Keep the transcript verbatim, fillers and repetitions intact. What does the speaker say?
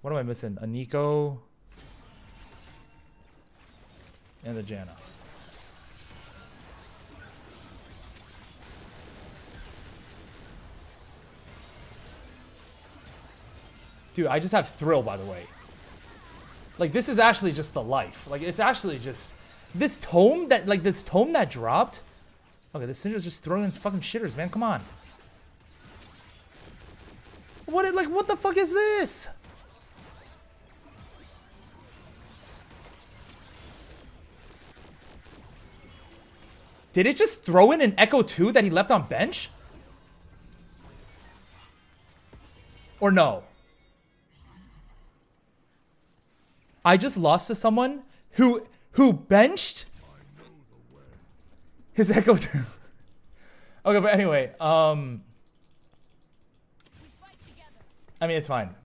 What am I missing? A Nico. And a Janna. Dude, I just have Thrill, by the way. Like, this is actually just the life. Like, it's actually just... This tome that, like, this tome that dropped... Okay, this Syndra's just throwing in fucking shitters, man. Come on. What, like, what the fuck is this? Did it just throw in an Echo two that he left on bench? Or no? I just lost to someone who who benched his Echo two. Okay, but anyway, um I mean, it's fine.